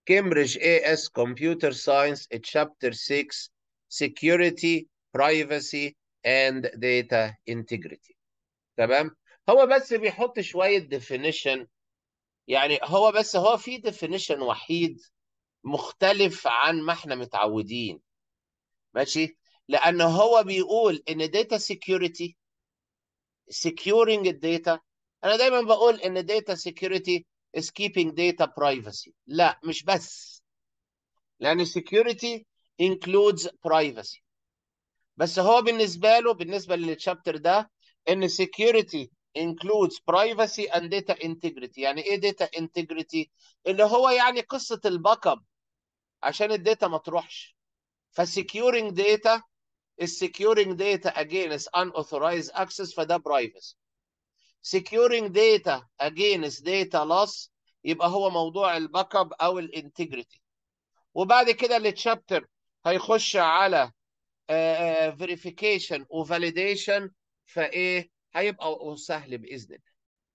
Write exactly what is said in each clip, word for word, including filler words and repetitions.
Cambridge إيه إس Computer Science Chapter six Security, Privacy and Data Integrity. تمام؟ هو بس بيحط شوية definition، يعني هو بس هو في definition وحيد مختلف عن ما احنا متعودين. ماشي؟ لأنه هو بيقول إن data security securing الداتا. أنا دايما بقول إن data security is keeping data privacy. لا، مش بس، لأن security includes privacy. بس هو بالنسبة له، بالنسبة للشابتر ده، إن security includes privacy and data integrity. يعني إيه data integrity؟ اللي هو يعني قصة الباك اب عشان الداتا ما تروحش. فsecuring data is securing data against unauthorized access، فده privacy. securing data against data loss يبقى هو موضوع الباك اب او الانتجريتي. وبعد كده التشابتر هيخش على فيريفيكيشن وفاليديشن، فايه هيبقى سهل باذن الله.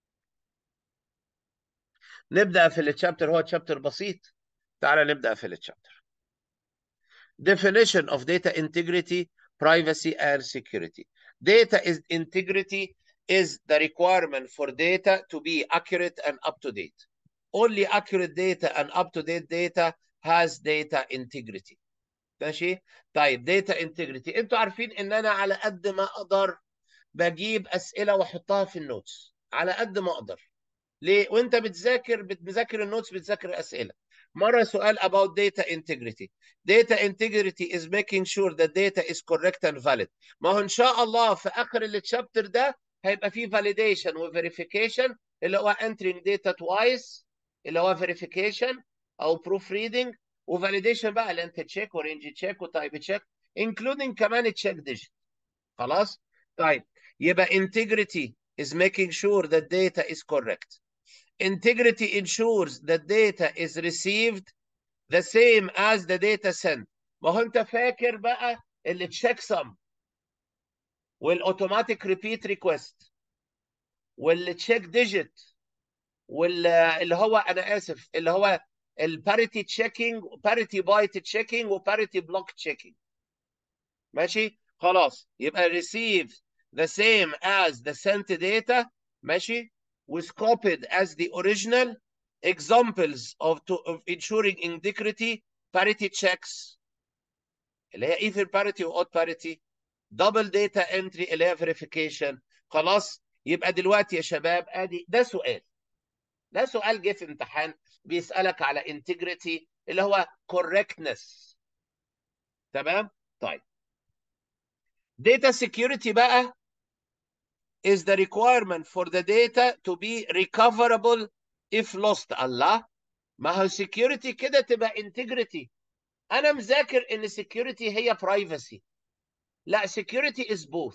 نبدا في التشابتر، هو تشابتر بسيط. تعالى نبدا في التشابتر. definition of data integrity, privacy and security. Data is integrity is the requirement for data to be accurate and up to date. Only accurate data and up to date data has data integrity. ماشي؟ طيب data integrity، انتوا عارفين ان انا على قد ما اقدر بجيب اسئله واحطها في النوتس، على قد ما اقدر. ليه؟ وانت بتذاكر بتذاكر النوتس، بتذاكر اسئله. مره سؤال about data integrity. Data integrity is making sure that data is correct and valid. ما هو ان شاء الله في اخر الشابتر ده هيبقى فيه validation و verification، اللي هو entering data twice اللي هو verification او proofreading، و validation بقى اللي انت تشيك ورينج تشيك وتايب تشيك including كمان تشيك ديجيت. خلاص؟ طيب يبقى integrity is making sure that data is correct. Integrity ensures that data is received the same as the data sent. ما هو انت فاكر بقى اللي تشيك سم والاوتوماتيك ريبيت ريكويست واللي تشيك ديجيت واللي هو انا اسف اللي هو الباريتي تشيكينج، باريتي بايت تشيكينج وباريتي بلوك تشيكينج. ماشي؟ خلاص، يبقى receive the same as the sent data. ماشي؟ was copied as the original. Examples of, to, of ensuring integrity: parity checks اللي هي even parity و odd parity، double data entry اللي هي verification. خلاص؟ يبقى دلوقتي يا شباب ادي ده سؤال، ده سؤال جه في امتحان بيسألك على integrity اللي هو correctness. تمام؟ طيب data security بقى is the requirement for the data to be recoverable if lost. الله، ما هو security كده تبقى integrity. انا مذاكر ان security هي privacy. لا، security is both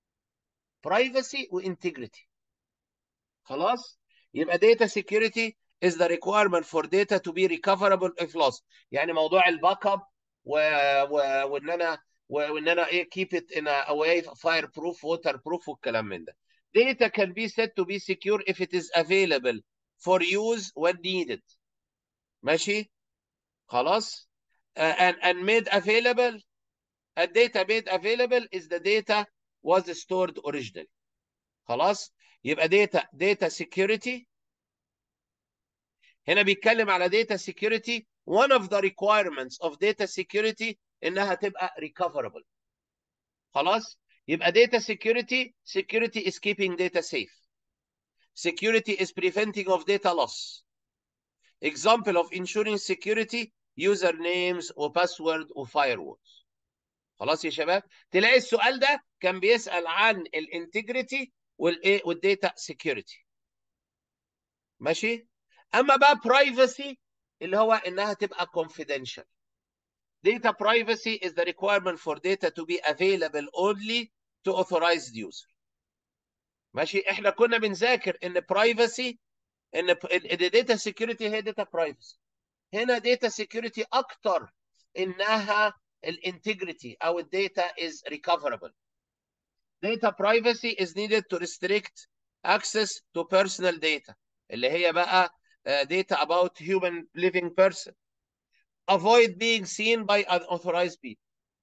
privacy و integrity. خلاص؟ يبقى data security is the requirement for data to be recoverable if lost. يعني موضوع الباك اب و... و... وان انا وان انا ايه keep it in a way fire proof water proof والكلام من ده. Data can be said to be secure if it is available for use when needed. ماشي؟ خلاص؟ uh, and and made available. A data made available is the data was stored originally. خلاص؟ يبقى data data security هنا بيتكلم على data security. One of the requirements of data security انها تبقى recoverable. خلاص؟ يبقى data security security is keeping data safe. Security is preventing of data loss. Example of ensuring security: usernames وباسورد وفايرولز. خلاص يا شباب؟ تلاقي السؤال ده كان بيسأل عن الانتجريتي والايه والداتا سكيورتي. ماشي؟ اما بقى برايفسي اللي هو انها تبقى confidential. Data privacy is the requirement for data to be available only to authorized user. ماشي؟ احنا كنا بنذاكر ان privacy ان الداتا سكيورتي هي داتا برايفسي. هنا داتا سكيورتي اكتر انها الانتجريتي او الداتا is recoverable. Data privacy is needed to restrict access to personal data اللي هي بقى uh, data about human living person. avoid being seen by unauthorized people.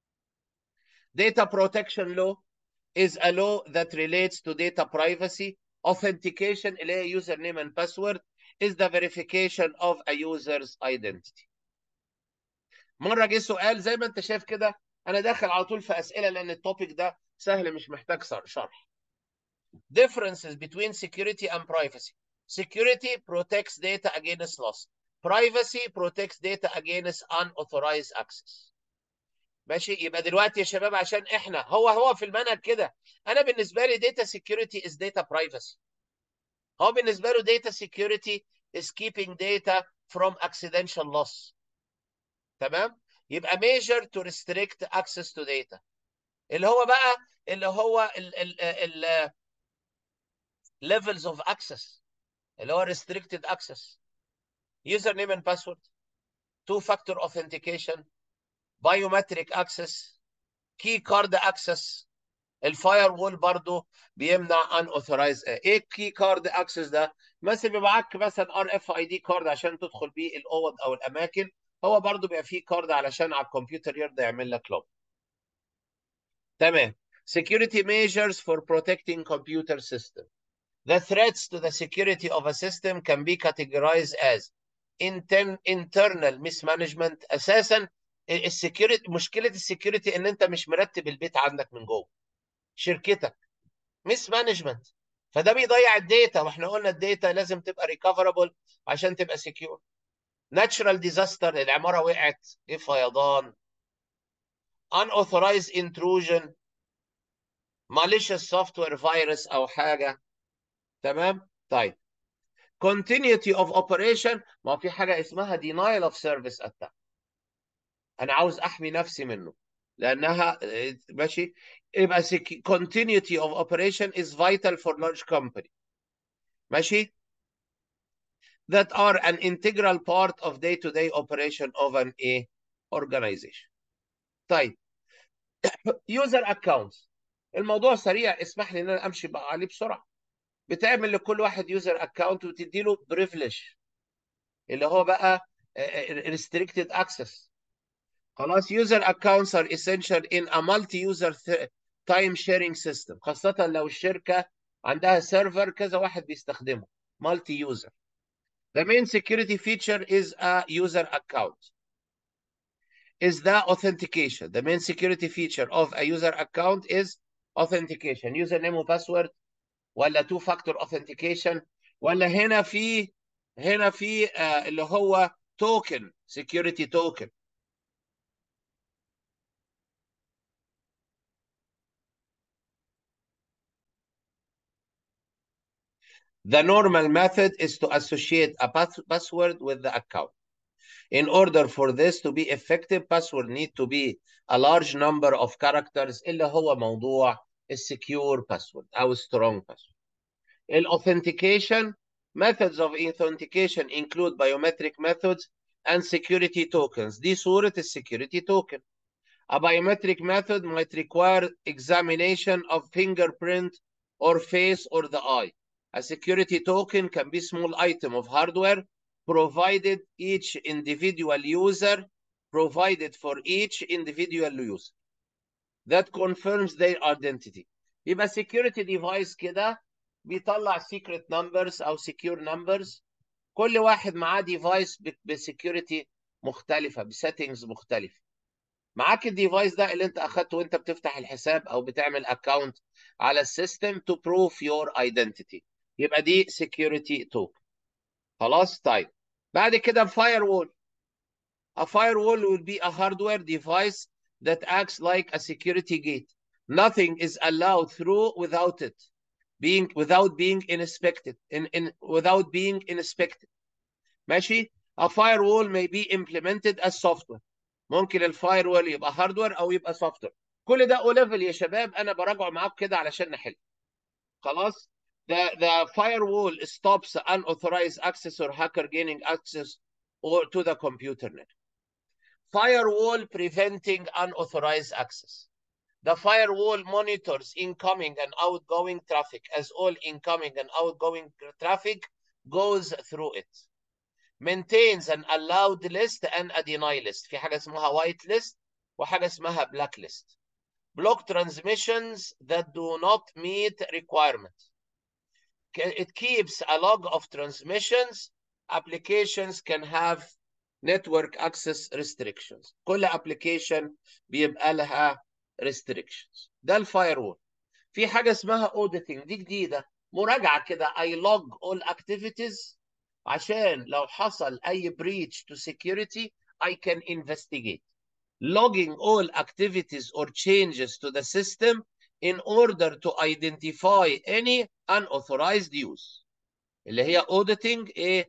Data protection law is a law that relates to data privacy. Authentication اللي هي username and password is the verification of a user's identity. مرة جه سؤال زي ما انت شايف كده، انا داخل على طول في اسئلة لان التوبيك ده سهل مش محتاج شرح. Differences between security and privacy. Security protects data against loss. Privacy protects data against unauthorized access. ماشي، يبقى دلوقتي يا شباب عشان احنا هو هو في المنهج كده، انا بالنسبه لي data security is data privacy. هو بالنسبه له data security is keeping data from accidental loss. تمام؟ يبقى measure to restrict access to data. اللي هو بقى اللي هو ال ال ال levels of access اللي هو restricted access. username and password, two factor authentication, biometric access, key card access. الفاير وول برضه بيمنع ان اوثرايز. ايه الكي كارد اكسس ده؟ مثلا بيبقى معاك مثلا ار اف اي دي كارد عشان تدخل بيه الاوض او الاماكن، هو برضه بيبقى فيه كارد علشان على الكمبيوتر يرضى يعمل لك لوج. تمام. security measures for protecting computer system. The threats to the security of a system can be categorized as internal mismanagement. اساسا السكيورتي، مشكله السكيورتي ان انت مش مرتب البيت عندك من جوه شركتك، ميس مانجمنت، فده بيضيع الداتا، واحنا قلنا الداتا لازم تبقى ريكفربل عشان تبقى سكيور. ناتشرال ديزاستر، العماره وقعت، ايه فيضان. unauthorized intrusion، malicious software فيروس او حاجه. تمام. طيب continuity of operation، ما في حاجه اسمها denial of service attack، انا عاوز احمي نفسي منه لانها ماشي. يبقى continuity of operation is vital for large company. ماشي. that are an integral part of day-to-day operation of an a organization. طيب user accounts، الموضوع سريع، اسمح لي ان انا امشي بقى عليه بسرعه. بتعمل لكل واحد user account وتدي له privilege اللي هو بقى restricted access. خلاص. user accounts are essential in a multi-user time sharing system، خاصه لو الشركه عندها سيرفر كذا واحد بيستخدمه multi user. The main security feature is a user account. Is the authentication. The main security feature of a user account is authentication. username وباسورد، ولا two factor authentication، ولا هنا في هنا في آه اللي هو token security token. The normal method is to associate a password with the account. In order for this to be effective, password need to be a large number of characters اللي هو موضوع السكيور password أو strong password. الauthentication methods of authentication include biometric methods and security tokens. دي صورة السكيورتي token. A biometric method might require examination of fingerprint or face or the eye. A security token can be a small item of hardware provided each individual user provided for each individual user that confirms their identity. يبقى security device كده بيطلع secret numbers او secure numbers، كل واحد معاه device بسكيورتي مختلفة بسيتنجز مختلفة. معاك الديفايس ده اللي انت اخدته وانت بتفتح الحساب او بتعمل اكونت على السيستم to prove your identity، يبقى دي security token. خلاص. طيب بعد كده firewall. A firewall will be a hardware device that acts like a security gate. Nothing is allowed through without it being without being inspected in, in without being inspected. ماشي. A firewall may be implemented as software. ممكن الفايروول يبقى هاردوير او يبقى سوفت وير. كل ده او ليفل يا شباب، انا براجعه معاكم كده علشان نحل. خلاص. The the firewall stops unauthorized access or hacker gaining access or to the computer network. Firewall preventing unauthorized access. The firewall monitors incoming and outgoing traffic as all incoming and outgoing traffic goes through it. maintains an allowed list and a deny list. في حاجة اسمها white list وحاجة اسمها black list. block transmissions that do not meet requirements. It keeps a log of transmissions. Applications can have network access restrictions. كل application بيبقى لها restrictions. ده الفايروول. في حاجة اسمها auditing، دي جديدة، مراجعة كده. I log all activities عشان لو حصل أي breach to security I can investigate. Logging all activities or changes to the system in order to identify any unauthorized use. اللي هي auditing ايه؟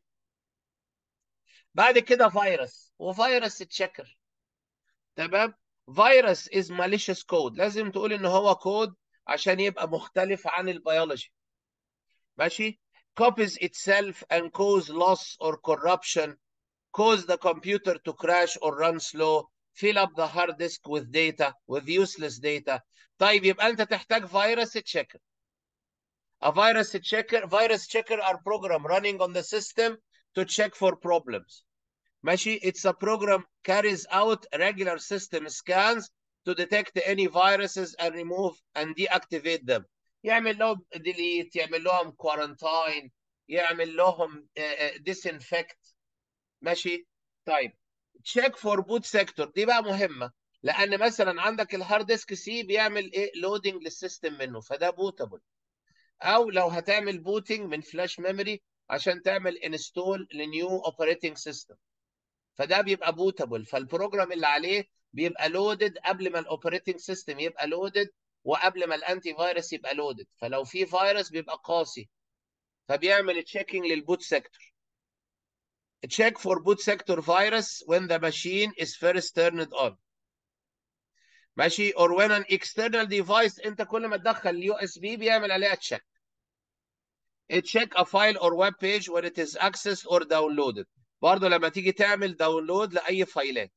بعد كده فيروس وفيروس تشيكر. تمام؟ فيروس is malicious code. لازم تقول ان هو كود عشان يبقى مختلف عن البيولوجي. ماشي؟ copies itself and cause loss or corruption, cause the computer to crash or run slow, fill up the hard disk with data, with useless data. طيب يبقى انت تحتاج فيروس تشيكر. A virus checker, virus checker are program running on the system to check for problems. ماشي؟ It's a program carries out regular system scans to detect any viruses and remove and deactivate them. يعمل لهم delete، يعمل لهم quarantine، يعمل لهم disinfect. ماشي؟ طيب check for boot sector دي بقى مهمة، لأن مثلا عندك الهارد ديسك سي بيعمل ايه لودنج للسيستم منه، فده بوتابل. او لو هتعمل بوتنج من فلاش ميموري عشان تعمل انستول لنيو اوبريتنج سيستم، فده بيبقى بوتابل. فالبروجرام اللي عليه بيبقى لودد قبل ما الاوبريتنج سيستم يبقى لودد وقبل ما الانتي فيروس يبقى لودد، فلو في فيروس بيبقى قاسي، فبيعمل تشيكينج للبوت سيكتور. check for boot sector virus when the machine is first turned on. ماشي؟ or when an external device انت كل ما تدخل اليو اس بي بيعمل عليها تشيك. check a file or web page when it is accessed or downloaded. برضه لما تيجي تعمل داونلود لاي فايلات.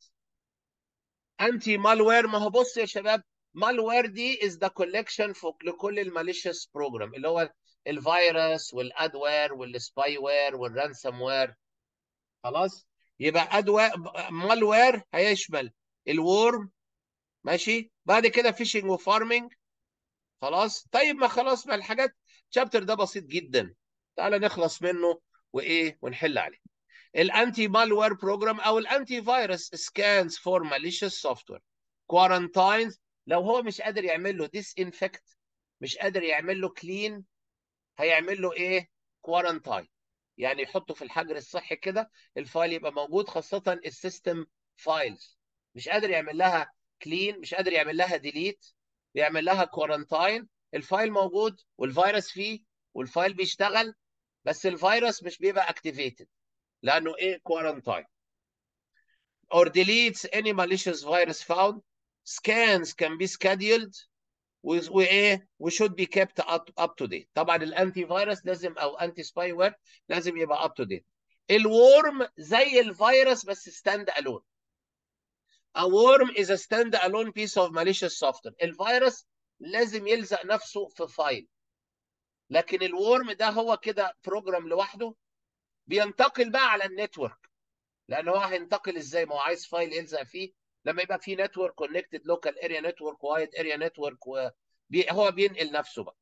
انتي مالوير، ما هو بص يا شباب، مالوير دي is the collection فوق لكل الماليشيس بروجرام، اللي هو الفيروس والادوير والسباي وير والرانسوم وير. خلاص؟ يبقى ادوير مالوير هيشمل الورم. ماشي؟ بعد كده فيشنج وفارمنج. خلاص؟ طيب ما خلاص، ما الحاجات الشابتر ده بسيط جدا، تعالى نخلص منه وايه ونحل عليه. الانتي مالوير بروجرام او الانتي فيروس سكانز فور ماليشيس سوفت وير. كوارنتاينز، لو هو مش قادر يعمل له ديس انفكت، مش قادر يعمل له كلين، هيعمل له ايه؟ كوارنتاين، يعني يحطه في الحجر الصحي كده، الفايل يبقى موجود، خاصه السيستم فايلز مش قادر يعمل لها كلين، مش قادر يعمل لها ديليت، بيعمل لها كوارنتاين. الفايل موجود والفيروس فيه والفايل بيشتغل، بس الفيروس مش بيبقى اكتيفيتد لانه ايه؟ كوارنتاين. or deletes any malicious virus found. Scans can be scheduled وايه و should be kept up, up to date. طبعا الانتي فيروس لازم او انتي سباي وير لازم يبقى up to date. الورم زي الفيروس بس stand alone. A worm is a stand alone piece of malicious software. الفيروس لازم يلزق نفسه في فايل، لكن الورم ده هو كده بروجرام لوحده، بينتقل بقى على النتورك. لان هو هينتقل ازاي؟ ما هو عايز فايل يلزق فيه، لما يبقى في نتورك كونكتد لوكال اريا نتورك وايد اريا نتورك، هو بينقل نفسه بقى.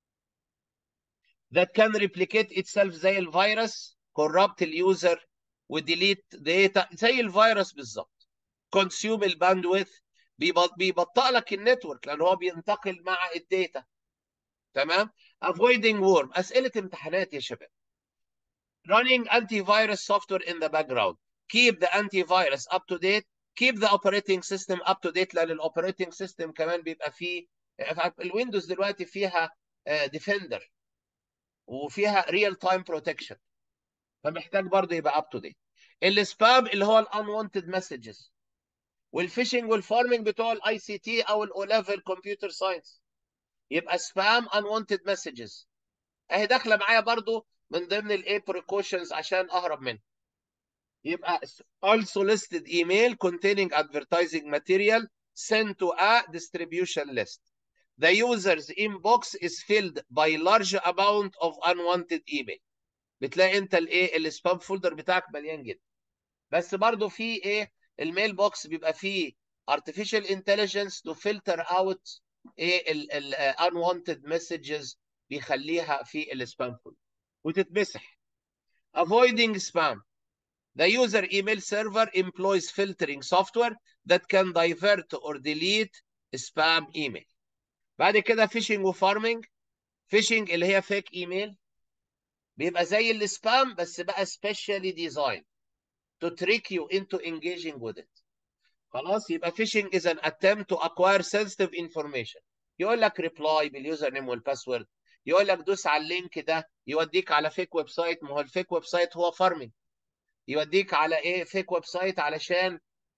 that can replicate itself زي الفيروس، corrupt اليوزر وديليت داتا زي الفيروس بالظبط. consume الباندويث، بيبطئ لك النتورك لان هو بينتقل مع الداتا. تمام؟ avoiding worm، اسئله امتحانات يا شباب. running antivirus software in the background. keep the antivirus up to date. keep the operating system up to date، لان الاوبريتنج سيستم كمان بيبقى فيه، الويندوز دلوقتي فيها ديفندر وفيها ريال تايم بروتكشن، فمحتاج برضه يبقى اب تو ديت. السبام اللي هو الانوانتد مسجز، والفيشنج والفارمنج بتوع الاي سي تي او الاو ليفل كمبيوتر ساينس، يبقى سبام انوانتد مسجز اهي داخله معايا برضه من ضمن الايه بريكوشنز عشان اهرب منها. يبقى unsolicited email containing advertising material sent to a distribution list. The user's inbox is filled by large amount of unwanted email. بتلاقي انت الايه السبام فولدر بتاعك مليان جدا. بس برضو في ايه الميل بوكس بيبقى فيه artificial intelligence to filter out ايه ال ال uh, unwanted messages، بيخليها في السبام فولدر وتتمسح. avoiding spam. The user email server employs filtering software that can divert or delete spam email. بعد كده phishing وفارمنج. phishing اللي هي fake email، بيبقى زي السبام بس بقى specially designed to trick you into engaging with it. خلاص، يبقى phishing is an attempt to acquire sensitive information. يقول لك ريبلاي باليوزر نيم والباسورد، يقول لك دوس على اللينك ده يوديك على فيك ويب سايت، ما هو الفيك ويب سايت هو فارمنج، يوديك على ايه فيك ويب سايت علشان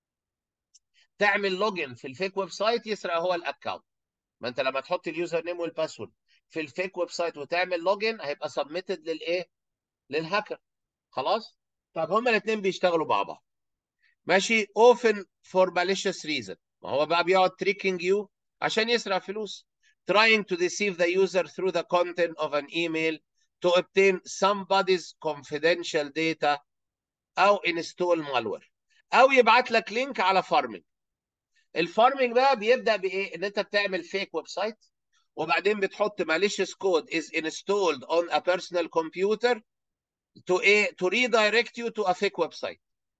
تعمل لوجن في الفيك ويب سايت يسرق هو الاكونت. ما انت لما تحط اليوزر نيم والباسورد في الفيك ويب سايت وتعمل لوجن هيبقى سبميتد للايه للهاكر. خلاص. طب هما الاثنين بيشتغلوا مع بعض ماشي often for malicious reason. ما هو بقى بيقعد tricking you عشان يسرق فلوس. trying to deceive the user through the content of an email to obtain somebody's confidential data او install malware او يبعت لك لينك على فارمنج. الفارمنج بقى بيبدا بايه؟ ان انت بتعمل فيك ويب سايت وبعدين بتحط malicious code is installed on a personal computer to ايه to redirect you to a fake website.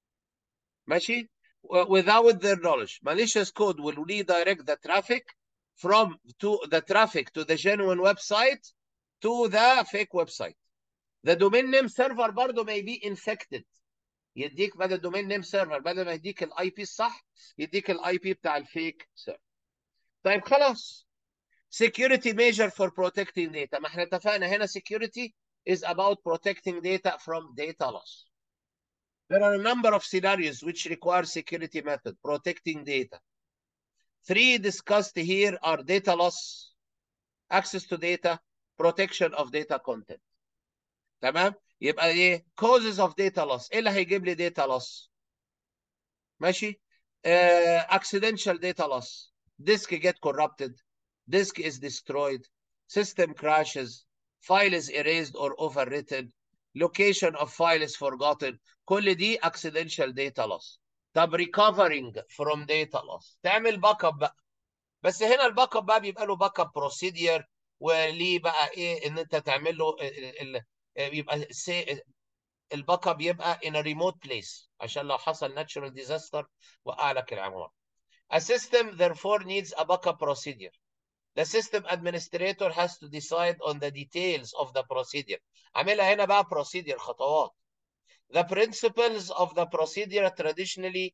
ماشي؟ without their knowledge. Malicious code will redirect the traffic from to the traffic to the genuine website to the fake website. The domain name server برضه may be infected. يديك بدل domain name server بدل ما يديك الاي بي الصح يديك الاي بي بتاع الفيك سيرفر. طيب خلاص. security measure for protecting data. ما احنا اتفقنا هنا security is about protecting data from data loss. There are a number of scenarios which require security method protecting data. Three discussed here are data loss, access to data, protection of data content. تمام؟ يبقى ايه؟ causes of data loss. ايه اللي هيجيب لي data loss؟ ماشي؟ uh, accidental data loss. Disk get corrupted. Disk is destroyed. System crashes. File is erased or overwritten. Location of file is forgotten. كل دي accidental data loss. طب recovering from data loss تعمل باك اب بقى. بس هنا الباك اب بقى بيبقى له باك اب بروسيدير وليه بقى ايه ان انت تعمل له ال ال يبقى الباك اب يبقى in a remote place عشان لو حصل natural disaster وقع لك العمارة. A system therefore needs a backup procedure. The system administrator has to decide on the details of the procedure. عاملها هنا بقى procedure خطوات. The principles of the procedure traditionally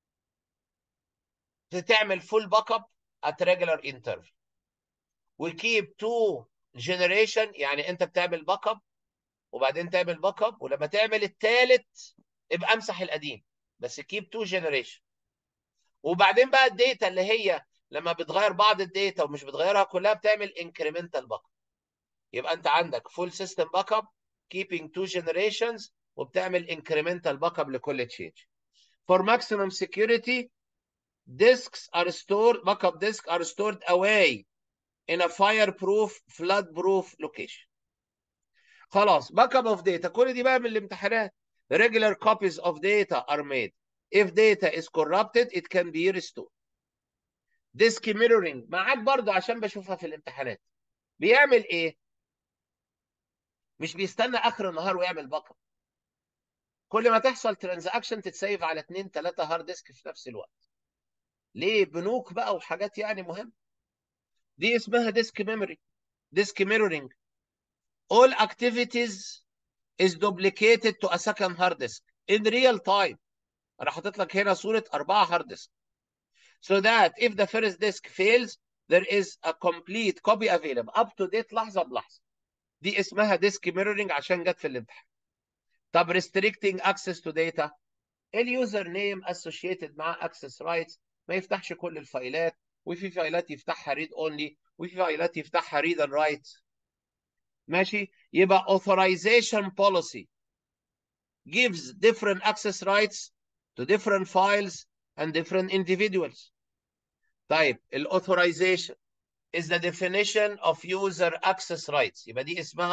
تعمل full backup at regular interval. We keep two generation يعني انت بتعمل باك اب وبعدين تعمل باك اب ولما تعمل الثالث ابقى امسح القديم بس keep two generation. وبعدين بقى الداتا اللي هي لما بتغير بعض الداتا ومش بتغيرها كلها بتعمل incremental backup. يبقى انت عندك full system backup keeping two generations وبتعمل incremental backup لكل change. For maximum security disks are stored backup disks are stored away in a fireproof flood-proof location. خلاص باك اب اوف داتا كل دي بقى من الامتحانات. regular copies of data are made. If data is corrupted it can be restored. disk mirroring معاك برضه عشان بشوفها في الامتحانات. بيعمل ايه؟ مش بيستنى اخر النهار ويعمل باك اب. كل ما تحصل ترانزاكشن تتسيف على اثنين ثلاثة هارد ديسك في نفس الوقت. ليه؟ بنوك بقى وحاجات يعني مهمه. دي اسمها ديسك ميموري. ديسك ميرورنج. all activities is duplicated to a second hard disk in real time. انا حاطط لك هنا صوره اربعه هارد ديسك. So that if the first disk fails there is a complete copy available up to date لحظه بلحظه. دي اسمها ديسك ميرورنج عشان جت في الامتحان. طب restricting access to data اليوزر نيم associated مع access rights ما يفتحش كل الفايلات وفي فايلات يفتحها read only وفي فايلات يفتحها read and write. ماشي. يبقى authorization policy gives different access rights to different files and different individuals. طيب الاوثورايزيشن is the definition of user access rights. يبقى دي اسمها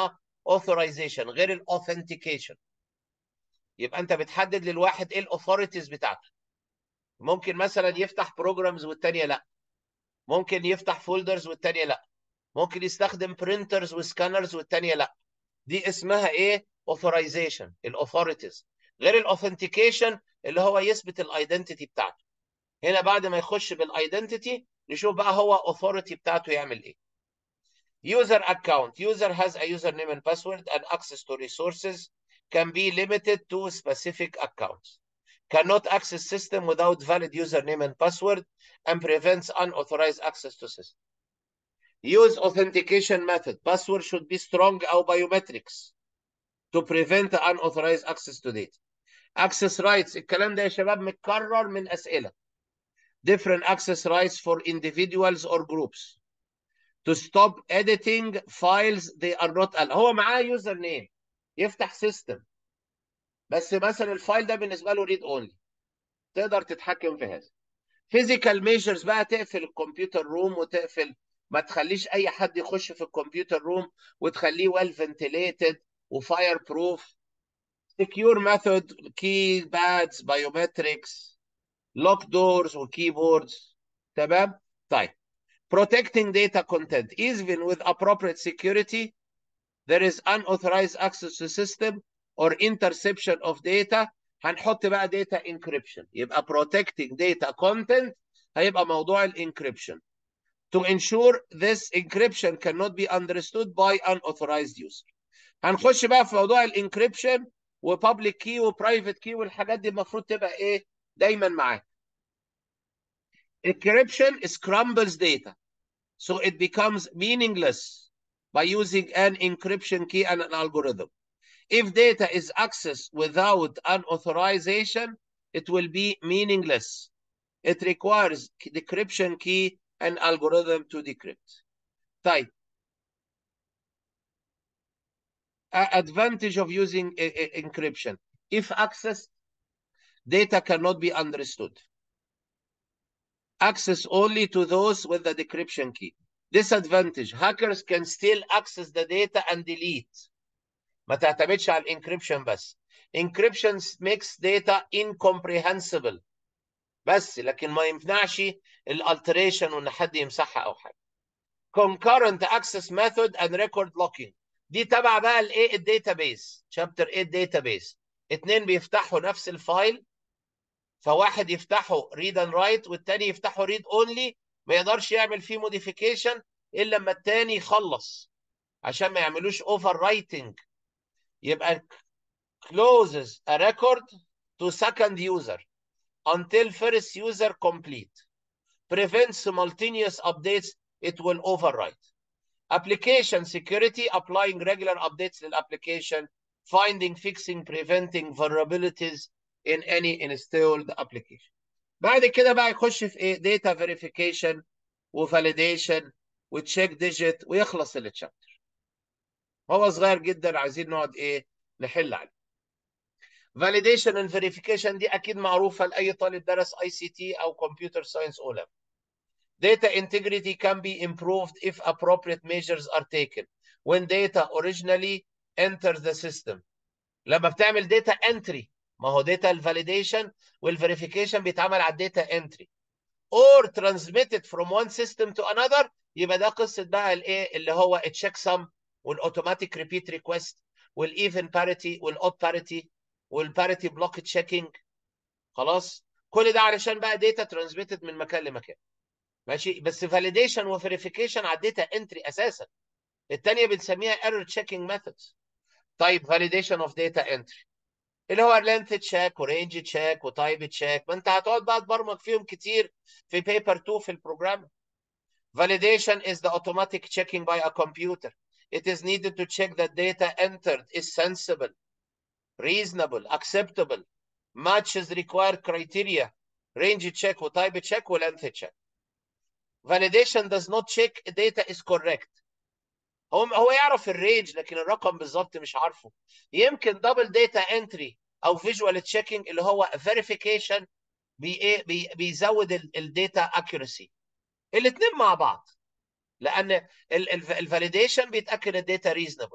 authorization غير ال authentication. يبقى انت بتحدد للواحد ايه الاثوريتيز بتاعته. ممكن مثلا يفتح بروجرامز والتانية لا، ممكن يفتح فولدرز والتانية لا، ممكن يستخدم برينترز وسكانرز والتانية لا. دي اسمها ايه؟ authorization، الاثوريتيز. غير الاوثنتيكيشن اللي هو يثبت الايدنتيتي بتاعته. هنا بعد ما يخش بالايدنتيتي نشوف بقى هو authority بتاعته يعمل ايه. user account. User has a username and password, and access to resources can be limited to specific accounts. Cannot access system without valid username and password, and prevents unauthorized access to system. Use authentication method. Password should be strong or biometrics to prevent unauthorized access to data. Access rights. الكلام ده يا شباب متكرر من أسئلة. Different access rights for individuals or groups. To stop editing files they are not allowed. هو معاه يوزر نيم يفتح سيستم، بس مثلا الفايل ده بالنسبه له ريد اونلي، تقدر تتحكم في هذا. فيزيكال ميجرز بقى، تقفل الكمبيوتر روم وتقفل، ما تخليش اي حد يخش في الكمبيوتر روم، وتخليه ويل فنتليتد وفاير بروف. سكيور ميثود، كي بادز، بايومتريكس، لوك دورز وكيبوردز. تمام. طيب protecting data content. Even with appropriate security, there is unauthorized access to system or interception of data. هنحط بقى data encryption. يبقى protecting data content هيبقى موضوع encryption. To ensure this encryption cannot be understood by unauthorized user. هنخش بقى في موضوع encryption و public key و private key والحاجات دي المفروض تبقى ايه دايما معاك. Encryption scrambles data, so it becomes meaningless by using an encryption key and an algorithm. If data is accessed without an authorization, it will be meaningless. It requires decryption key and algorithm to decrypt. طيب. Advantage of using encryption. If accessed, data cannot be understood. Access only to those with the decryption key. Disadvantage. Hackers can still access the data and delete. ما تعتمدش على الانكريبشن بس. Encryption makes data incomprehensible بس، لكن ما يمنعش الالتريشن وان حد يمسحها او حاجه. Concurrent access method and record locking. دي تبع بقى الايه الداتابيس، شابتر ثمانية الداتابيس. اتنين بيفتحوا نفس الفايل، فواحد يفتحه read and write والتاني يفتحه read only، ما يقدرش يعمل فيه modification الا لما التاني يخلص عشان ما يعملوش overwriting. يبقى closes a record to second user until first user complete. Prevents simultaneous updates, it will overwrite. Application security, applying regular updates to the application, finding, fixing, preventing vulnerabilities in any installed application. بعد كده بقى يخش في ايه؟ data verification وvalidation وتشيك ديجيت ويخلص التشابتر. هو صغير جدا، عايزين نقعد ايه؟ نحل عليه. validation and verification دي اكيد معروفه لاي طالب درس اي سي تي او كمبيوتر ساينس او ليفل. Data integrity can be improved if appropriate measures are taken when data originally enters the system. لما بتعمل data entry، ما هو data validation والverification بيتعمل على data entry or transmitted from one system to another، يبقى ده قصه بقى الايه اللي هو الchecksum والاوتوماتيك repeat request والايفن parity والاود parity والparity block checking. خلاص، كل ده علشان بقى data transmitted من مكان لمكان. ماشي، بس فاليديشن وفيريفيكيشن على الداتا انتري اساسا، الثانيه بنسميها ايرور تشيكينج ميثودز. طيب فاليديشن اوف داتا انتري اللي هو لينث تشيك ورينج تشيك وتايب تشيك، ما انت هتقعد بقى تبرمج فيهم كتير في بيبر اتنين في البروجرام. Validation is the automatic checking by a computer. It is needed to check that data entered is sensible, reasonable, acceptable, matches required criteria, range check وتايب تشيك ولينث تشيك. Validation does not check data is correct. هو هو يعرف الرينج لكن الرقم بالظبط مش عارفه. يمكن دبل داتا انتري او فيجوال تشيكينج اللي هو فيريفيكيشن بي بي بيزود الداتا اكيورسي. الاثنين مع بعض، لان الفاليديشن بيتاكد الداتا ريزونبل،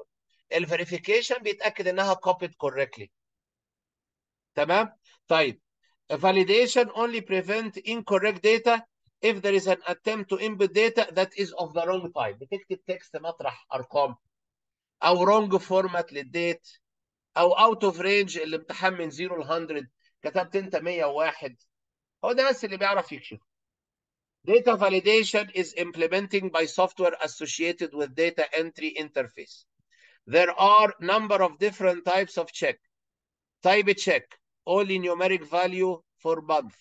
الفيريفيكيشن بيتاكد انها copied correctly. تمام. طيب validation only prevent incorrect data if there is an attempt to input data that is of the wrong type. بتكتب تكست مطرح ارقام، او wrong format للديت، او out of range الامتحان من صفر ل مية، كتبت انت مية وواحد. هو ده بس اللي بيعرف يكشف. Data validation is implementing by software associated with data entry interface. There are number of different types of check. Type check, only numeric value for month.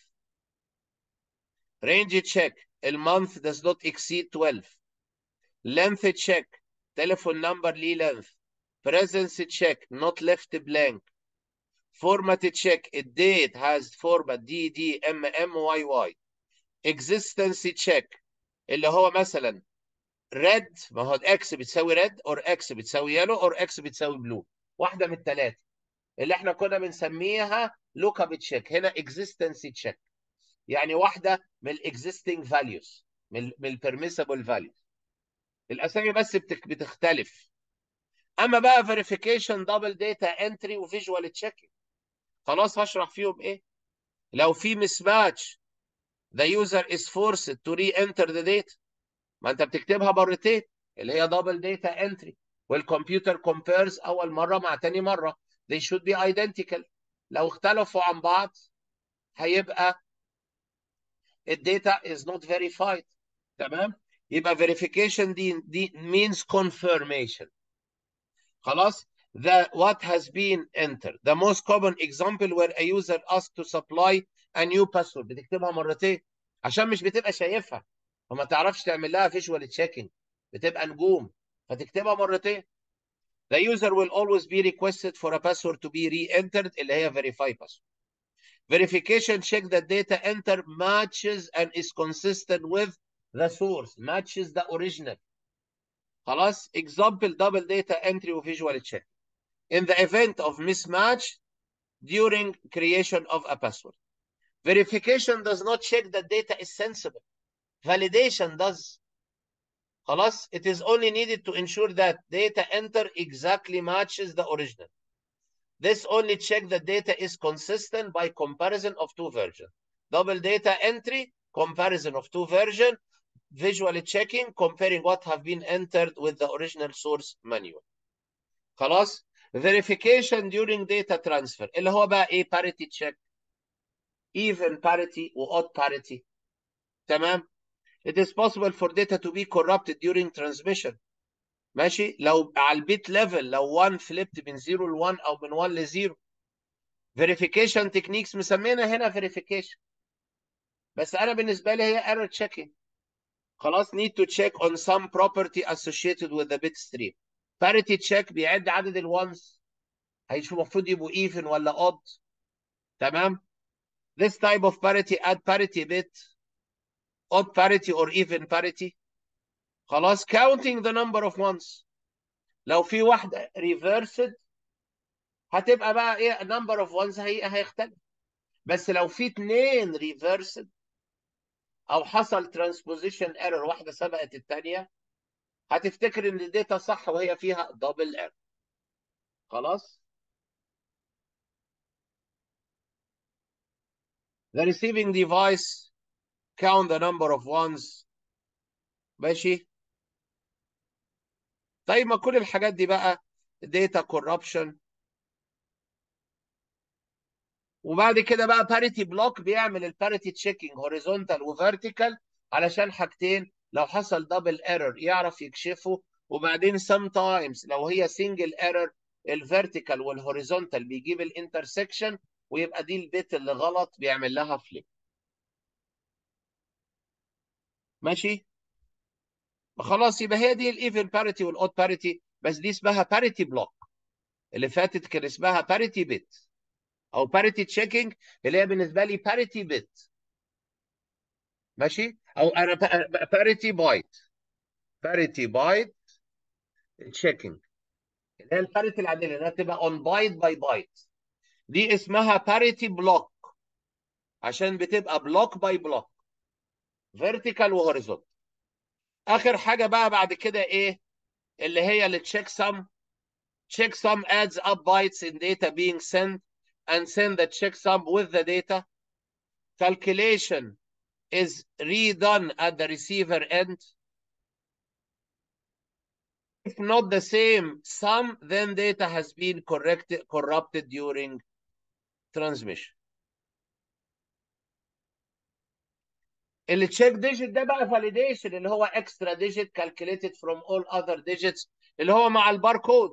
Range check, a month does not exceed twelve. Length check, telephone number ليه length. Presence check, not left blank. Format check, a date has format D D M M Y Y. Existence check اللي هو مثلا red، ما هو اكس بتساوي red or اكس بتساوي yellow or اكس بتساوي blue، واحده من الثلاثه اللي احنا كنا بنسميها لوك اب تشيك. هنا existence check يعني واحده من الاكزيستنج فاليوز، من من البيرميسبل فاليوز. الاسامي بس بتختلف. اما بقى فيريفيكيشن دبل داتا انتري وفيجوال تشيكينج، خلاص هشرح فيهم ايه. لو في مس ماتش the user is forced to re-enter the data، ما انت بتكتبها مرتين اللي هي دبل داتا انتري، والكمبيوتر كومبيرز اول مره مع تاني مره. they should be identical. لو اختلفوا عن بعض هيبقى الداتا is not verified. تمام. يبقى verification دي دي means confirmation. خلاص. the what has been entered. The most common example where a user asked to supply a new password، بتكتبها مرتين عشان مش بتبقى شايفها وما تعرفش تعمل لها visual checking، بتبقى نجوم فتكتبها مرتين. The user will always be requested for a password to be re-entered اللي هي verify password. Verification check that data enter matches and is consistent with the source، matches the original. خلاص. Example double data entry و visual check. In the event of mismatch during creation of a password. Verification does not check that data is sensible. Validation does. خلاص. It is only needed to ensure that data enter exactly matches the original. This only check that data is consistent by comparison of two versions. Double data entry, comparison of two versions. Visually checking, comparing what have been entered with the original source manual. خلاص. Verification during data transfer اللي هو بقى ايه؟ parity check، even parity و odd parity. تمام. It is possible for data to be corrupted during transmission. ماشي. لو على البيت ليفل لو واحد فليبت من صفر ل واحد او من واحد ل صفر. Verification techniques مسمينا هنا verification، بس انا بالنسبه لي هي error checking. خلاص. need to check on some property associated with the bit stream. parity check بيعد عدد الوانز، هيشوف المفروض يبقوا even ولا odd. تمام. This type of parity add parity bit، odd parity or even parity. خلاص. counting the number of ones، لو في واحده reversed هتبقى بقى ايه number of ones هي هيختلف، بس لو في اتنين reversed او حصل transposition error واحده سبقت الثانيه هتفتكر ان الداتا صح وهي فيها double error. خلاص. The receiving device count the number of ones. ماشي. طيب ما كل الحاجات دي بقى data corruption. وبعد كده بقى parity block بيعمل الباريتي تشيكينج horizontal وvertical علشان حاجتين، لو حصل double error يعرف يكشفه، وبعدين sometimes لو هي single error الفيرتيكال والهوريزونتال بيجيب الانترسكشن ويبقى دي البيت اللي غلط بيعمل لها فليب. ماشي. خلاص. يبقى هي دي الايفن باريتي والاود باريتي، بس دي اسمها باريتي بلوك. اللي فاتت كان اسمها باريتي بيت او باريتي تشيكينج اللي هي بالنسبه لي باريتي بيت. ماشي. او انا باريتي بايت، باريتي بايت تشيكينج اللي هي الباريتي العاديه اللي تبقى اون بايت باي بايت. دي اسمها باريتي بلوك عشان بتبقى بلوك باي بلوك فيرتيكال وهوريزونتال. اخر حاجه بقى بعد كده ايه؟ اللي هي التشيك سم checksum adds up bytes in data being sent and send the checksum with the data. Calculation is redone at the receiver end. If not the same sum, then data has been corrected, corrupted during transmission. اللي تشيك ديجيت ده بقى فاليديشن اللي هو اكسترا ديجيت calculated from all other digits اللي هو مع الباركود.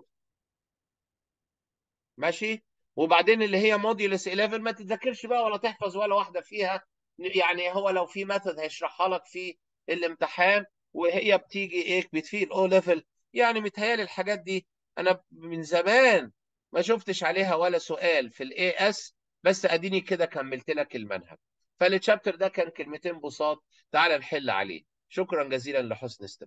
ماشي. وبعدين اللي هي موديولس احداشر ما تتذاكرش بقى ولا تحفظ ولا واحده فيها، يعني هو لو في ميثود هيشرحها لك في الامتحان وهي بتيجي ايه بتفيد الاو ليفل. يعني متهيألي الحاجات دي انا من زمان ما شفتش عليها ولا سؤال في الاي اس، بس اديني كده كملت لك المنهج. فالتشابتر ده كان كلمتين بساط، تعال نحل عليه. شكرا جزيلا لحسن استماعك.